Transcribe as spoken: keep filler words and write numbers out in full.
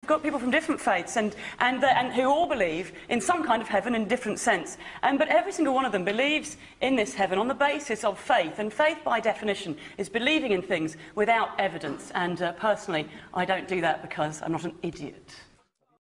got people from different faiths and, and, uh, and who all believe in some kind of heaven in a different sense. Um, but every single one of them believes in this heaven on the basis of faith. And faith, by definition, is believing in things without evidence. And uh, personally, I don't do that because I'm not an idiot.